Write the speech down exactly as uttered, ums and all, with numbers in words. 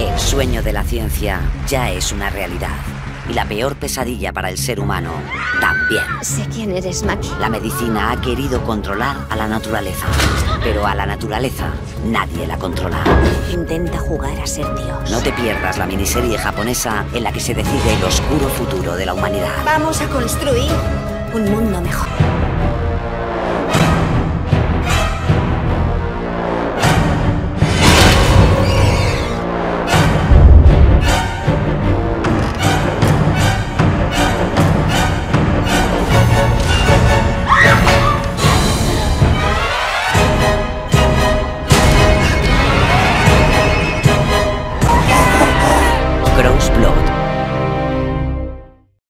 El sueño de la ciencia ya es una realidad. Y la peor pesadilla para el ser humano también. Sé quién eres, Maki. La medicina ha querido controlar a la naturaleza. Pero a la naturaleza nadie la controla. Intenta jugar a ser Dios. No te pierdas la miniserie japonesa en la que se decide el oscuro futuro de la humanidad. Vamos a construir un mundo mejor.